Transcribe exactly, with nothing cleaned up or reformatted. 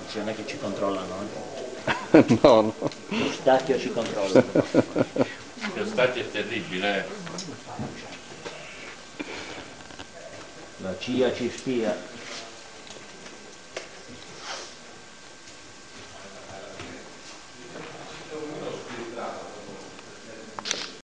non è che ci controllano, No, no. lo Stacchio ci controlla. Lo Stacchio è terribile, eh. La C I A ci spia.